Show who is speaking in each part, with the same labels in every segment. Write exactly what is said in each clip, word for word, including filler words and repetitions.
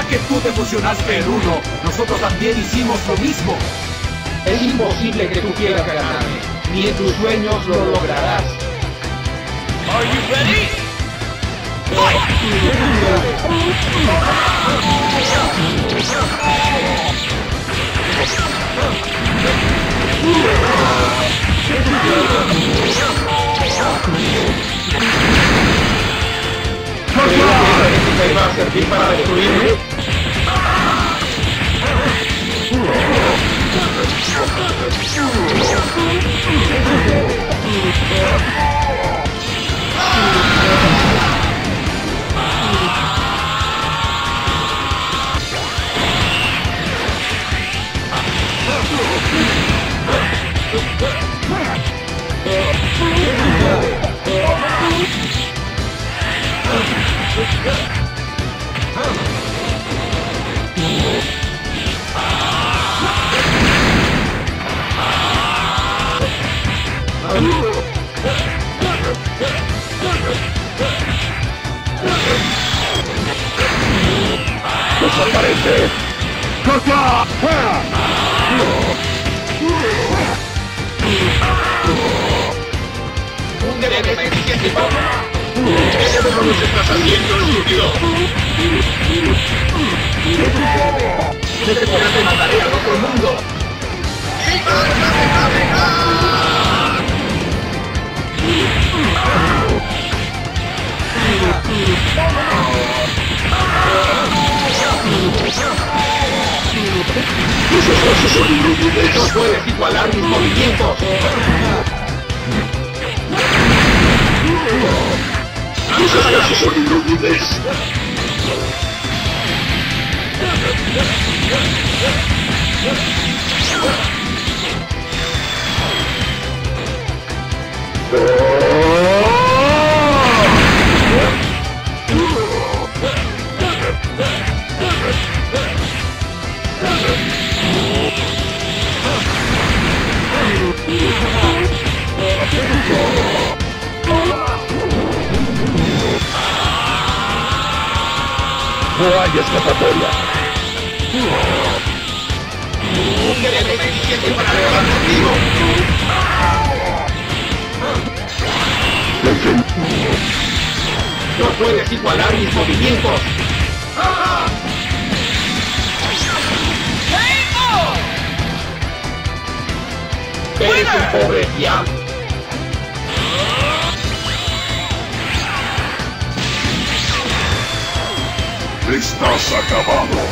Speaker 1: que tú te fusionaste en uno, nosotros también hicimos lo mismo.
Speaker 2: Es imposible que tú quieras ganarme. Ni en tus sueños lo lograrás.
Speaker 3: Are you ready? Fight!
Speaker 2: ¿Me va a servir para destruirme?
Speaker 4: ¡Desaparece! ¡Caca!
Speaker 2: ¿Qué demonios estás haciendo, estúpido? ¡No te podrás de matar al otro mundo! ¡Tus esfuerzos son inútiles! ¡No puedes igualar mis movimientos! ¡Tus esfuerzos son inútiles!
Speaker 4: ¡No hay escapatoria!
Speaker 2: ¡Un guerrero eficiente para acabar contigo! ¡No puedes igualar mis movimientos! ¡Eres un pobre fiam!
Speaker 4: ¡Estás acabado!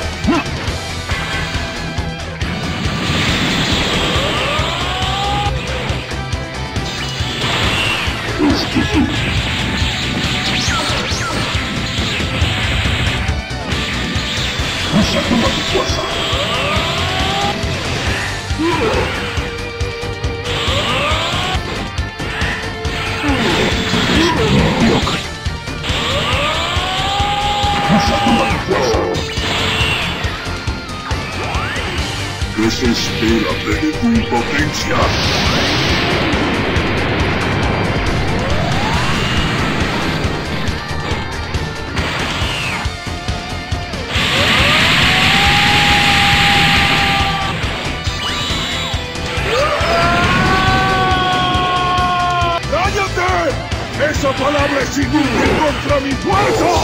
Speaker 4: Usa toda tu fuerza. Mediocre. Usa toda tu fuerza. ¿Qué se espera de tu impotencia? ¡Esa palabra es inútil contra mi fuerza!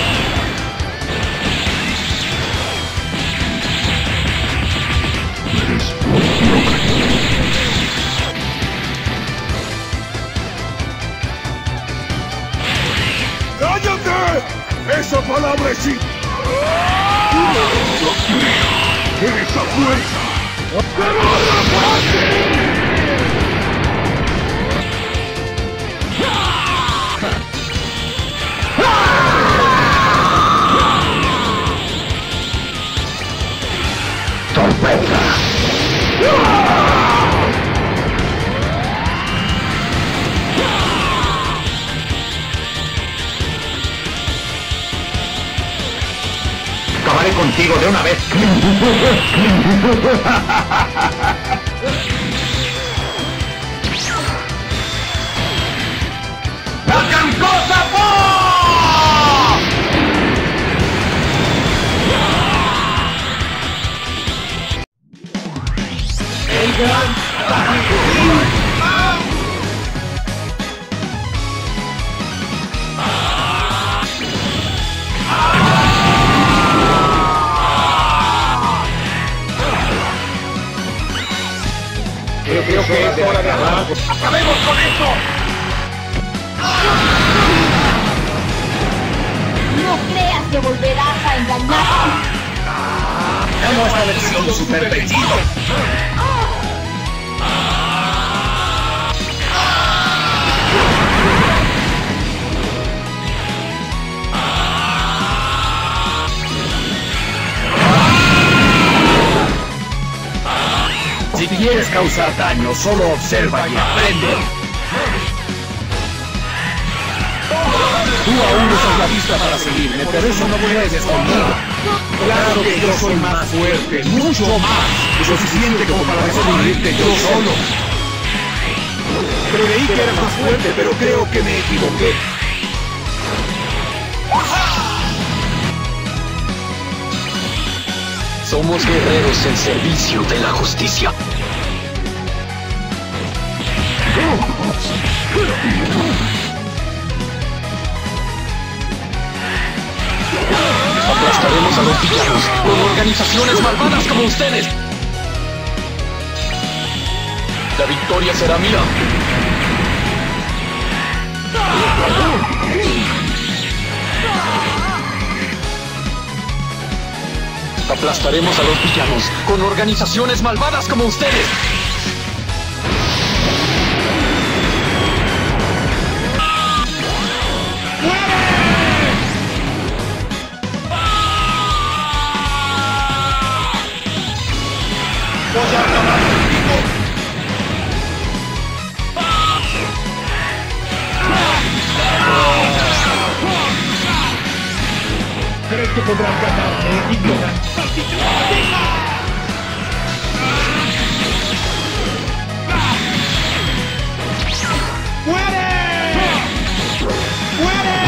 Speaker 4: Eres mediocre. ¡Cállate! ¡Esa palabra es inútil! ¡Esa fuerza! ¡Pero la fácil!
Speaker 2: Acabaré contigo de una vez. ¡La cancosa! ¡Oh! Creo, creo que es hora de hablar.
Speaker 3: ¡Acabemos con esto!
Speaker 5: No creas que volverás a engañarme.
Speaker 1: ¡Amo esta versión super bendito! Si quieres causar daño, solo observa y aprende. Tú aún usas la vista para seguirme, pero eso no puedes conmigo. Claro que yo soy más fuerte, mucho más. Lo suficiente como para destruirte yo solo. Creí que eras más fuerte, pero creo que me equivoqué.
Speaker 6: Somos guerreros en servicio de la justicia. Aplastaremos a los villanos con organizaciones malvadas como ustedes. La victoria será mía. Aplastaremos a los villanos con organizaciones malvadas como ustedes.
Speaker 3: ¡Voy a acabar contigo!
Speaker 2: ¿Crees que podrás ganarme, ignorante?
Speaker 3: ¡Muere! ¡Muere!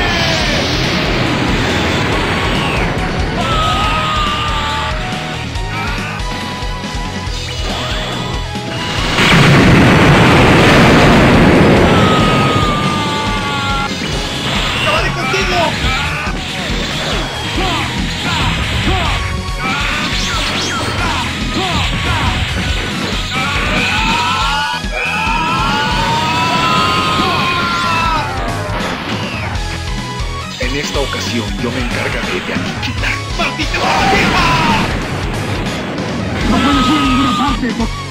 Speaker 3: ¡Acabaré contigo!
Speaker 1: En esta ocasión yo me encargaré de aniquilar.
Speaker 3: ¡Maldito sistema!
Speaker 2: ¡No puedes ir a ninguna parte! por-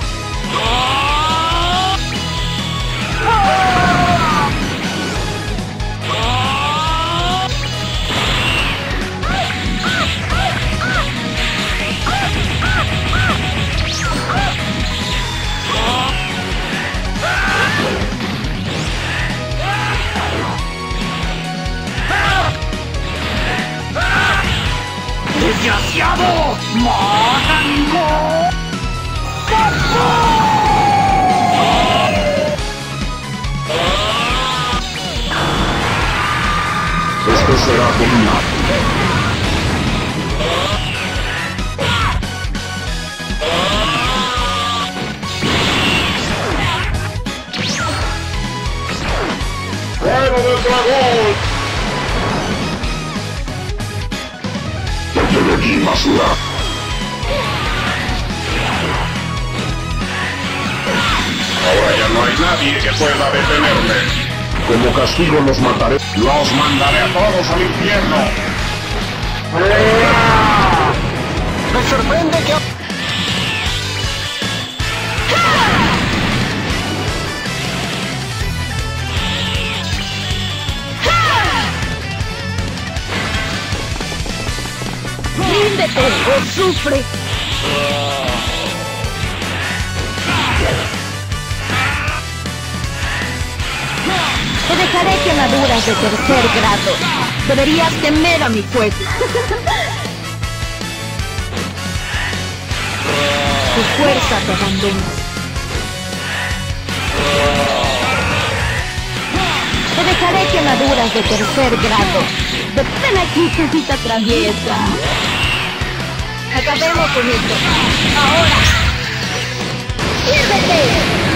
Speaker 3: ¡Desgraciado! ¡Mátanlo!
Speaker 6: Esto será abominable.
Speaker 4: ¡Fuego del dragón! Basura. Ahora ya no hay nadie que pueda detenerme. Como castigo los mataré. Los mandaré a todos al infierno.
Speaker 6: Me sorprende que...
Speaker 5: ¡Ríndete o sufre! Te dejaré quemaduras de tercer grado. Deberías temer a mi fuego. Tu fuerza te abandona. Te dejaré quemaduras de tercer grado. Ven aquí, cosita traviesa. Acabemos con esto. Ahora. ¡Sírvete!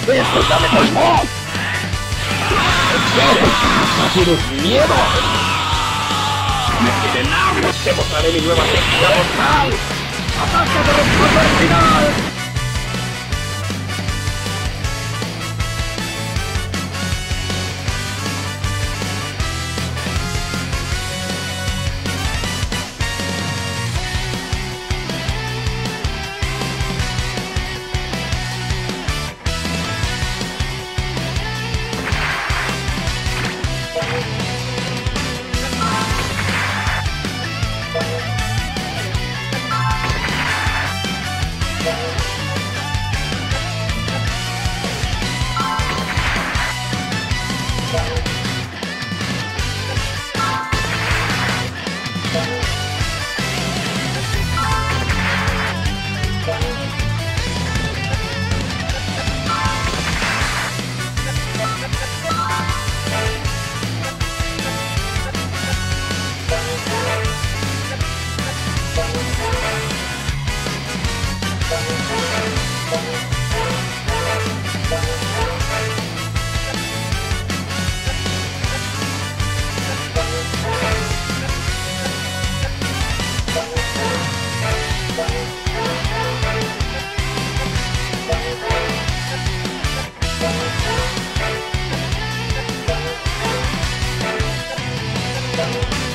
Speaker 1: ¡Esto ya me colmó! ¡No tienes miedo! ¡Me tienen hambre! ¡Te mostraré mi nueva técnica mortal! ¡Ataque de respuesta final!
Speaker 7: We'll be right back.